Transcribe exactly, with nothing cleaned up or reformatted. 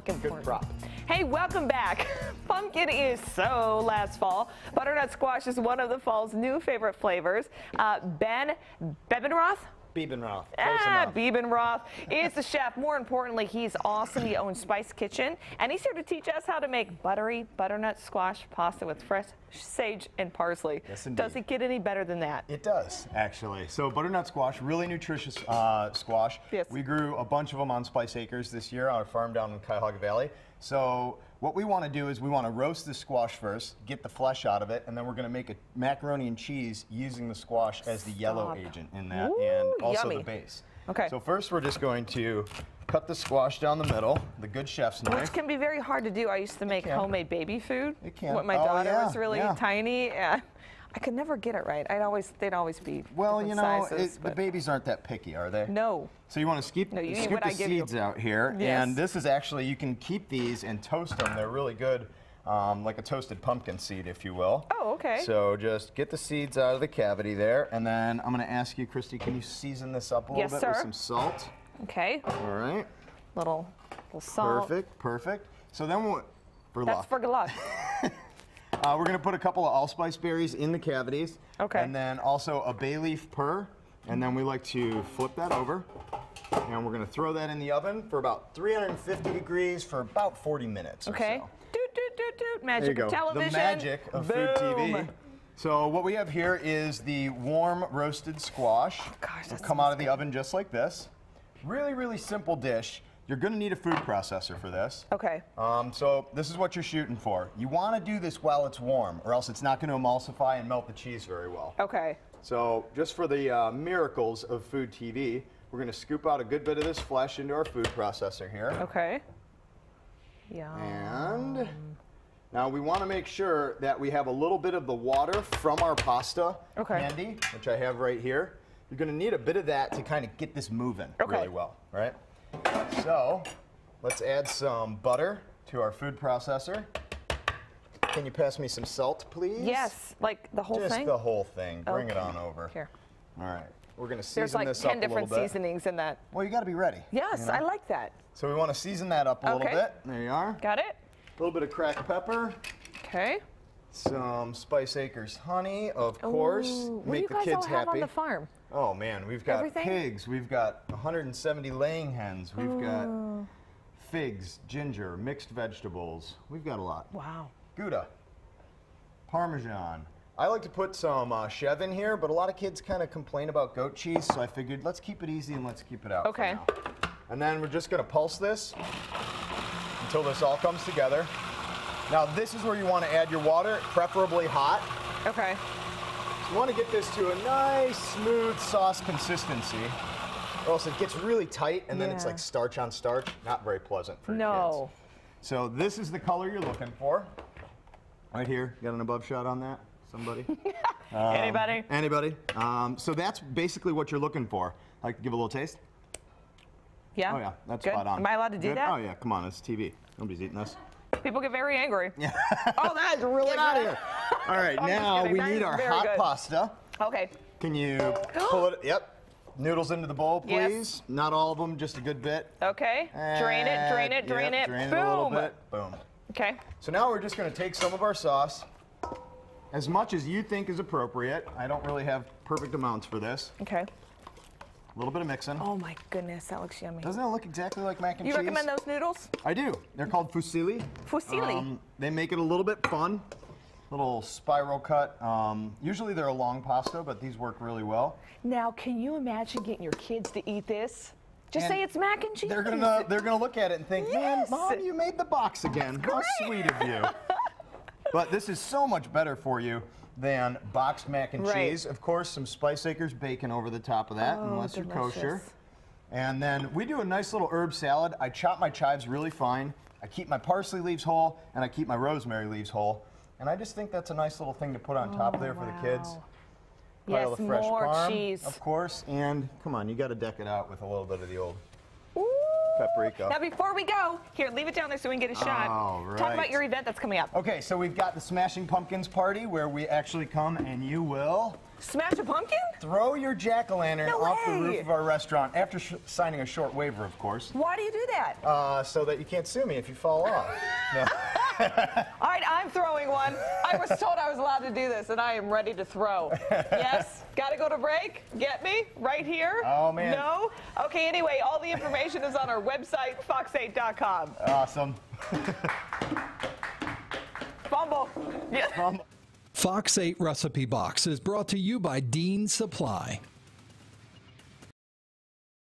Good important. prop. Hey, welcome back. Pumpkin is so last fall. Butternut squash is one of the fall's new favorite flavors. Uh, Ben Bebenroth? Biebenroth. Ah, Biebenroth is the chef. More importantly, he's awesome. He owns Spice Kitchen, and he's here to teach us how to make buttery butternut squash pasta with fresh sage and parsley. Yes, indeed. Does it get any better than that? It does, actually. So butternut squash, really nutritious uh, squash. Yes. We grew a bunch of them on Spice Acres this year on our farm down in Cuyahoga Valley. So what we want to do is we want to roast the squash first, get the flesh out of it, and then we're going to make a macaroni and cheese using the squash as the yellow Stop. agent in that, Ooh, and also yummy. the base. Okay. So first we're just going to cut the squash down the middle, the good chef's knife. Which can be very hard to do. I used to make can. homemade baby food It can. when my Oh, daughter yeah, was really yeah. tiny. Yeah. I could never get it right. I'd always, they'd always be Well, different you know, sizes, it, the but babies aren't that picky, are they? no. So you want to scoop, No, you eat scoop what the I give you. seeds out here, Yes. and this is actually, you can keep these and toast them. They're really good, um, like a toasted pumpkin seed, if you will. Oh, okay. So just get the seeds out of the cavity there, and then I'm going to ask you, Christy, can you season this up a little Yes, bit sir. with some salt? Okay. All right. Little, little salt. Perfect, perfect. So then what? For That's luck. for good luck. Uh, we're going to put a couple of allspice berries in the cavities. Okay. And then also a bay leaf purr. And then we like to flip that over. And we're going to throw that in the oven for about three hundred fifty degrees for about forty minutes. Okay. Or so. Doot, doot, doot, doot. There Magic you go. of television. The magic of Food T V. Boom. So what we have here is the warm roasted squash. Oh, gosh, It'll that come out smells of the oven just like this. Really, really simple dish. You're going to need a food processor for this. Okay. Um, so this is what you're shooting for. You want to do this while it's warm, or else it's not going to emulsify and melt the cheese very well. Okay. So just for the uh, miracles of Food T V, we're going to scoop out a good bit of this flesh into our food processor here. Okay. Yeah. And now we want to make sure that we have a little bit of the water from our pasta Okay. handy, which I have right here. You're going to need a bit of that to kind of get this moving Okay. really well, right? So let's add some butter to our food processor. Can you pass me some salt, please? Yes, like the whole Just thing? the whole thing. Bring it Okay. on over. Here. All right. We're going to season There's like this up ten a little different bit. seasonings in that. Well, you got to be ready. Yes, you know? I like that. So we want to season that up a Okay. little bit. There you are. Got it? A little bit of cracked pepper. Okay. Some Spice Acres honey, of course. Ooh, what Make do you guys the kids all have happy. on the farm? Oh man, we've got Everything? pigs, we've got one hundred seventy laying hens, we've got figs, ginger, mixed vegetables. We've got a lot. Wow. Gouda, Parmesan. I like to put some uh, chev in here, but a lot of kids kind of complain about goat cheese, so I figured let's keep it easy and let's keep it out. Okay. For now. And then we're just gonna pulse this until this all comes together. Now this is where you want to add your water, preferably hot. Okay. You want to get this to a nice, smooth sauce consistency, or else it gets really tight and then it's Yeah. like starch on starch. Not very pleasant for No. kids. So this is the color you're looking for. Right here. Got an above shot on that? Somebody? um, Anybody? Anybody? Um, so that's basically what you're looking for. Like to give a little taste? Yeah? Oh yeah, that's Good. spot on. Am I allowed to do Good? that? Oh yeah, come on, it's T V. Nobody's eating this. People get very angry. Yeah. Oh, that is really Get out of good. here. All right, I'm just now kidding. we That need is our very hot good. pasta. Okay. Can you pull it? Yep. Noodles into the bowl, Yes. please. Not all of them, just a good bit. Okay. Drain it, drain it, And, drain yep, it. Drain Boom. it a little bit. Boom. Okay. So now we're just going to take some of our sauce, as much as you think is appropriate. I don't really have perfect amounts for this. Okay. A little bit of mixing. Oh my goodness, that looks yummy. Doesn't it look exactly like mac and You cheese? recommend those noodles? I do. They're called fusilli. Fusilli. Um, they make it a little bit fun. Little spiral cut. Um, usually they're a long pasta, but these work really well. Now, can you imagine getting your kids to eat this? Just And say it's mac and cheese. They're gonna they're gonna look at it and think, Yes. man, Mom, you made the box again. How sweet of you. But this is so much better for you than boxed mac and Right. cheese. Of course, some Spice Acres bacon over the top of that, Oh, unless you're kosher. delicious. And then we do a nice little herb salad. I chop my chives really fine. I keep my parsley leaves whole, and I keep my rosemary leaves whole. And I just think that's a nice little thing to put on top Oh, there for wow. the kids. Pile Yes, of fresh more parm, cheese. of course. And come on, you got to deck it out with a little bit of the old Ooh. paprika. Now, before we go, here, leave it down there so we can get a shot. All Talk right. about your event that's coming up. Okay, so we've got the Smashing Pumpkins party where we actually come and you will Smash a pumpkin? throw your jack-o'-lantern No off the way. roof of our restaurant after sh signing a short waiver, of course, Why do you do that? uh, so that you can't sue me if you fall off. No. All right, I'm throwing one. I was told I was allowed to do this, and I am ready to throw. Yes? Got to go to break? Get me? Right here? Oh, man. No? Okay, anyway, all the information is on our website, fox eight dot com. Awesome. Fumble. Yeah. Um, Fox eight Recipe Box is brought to you by Dean Supply.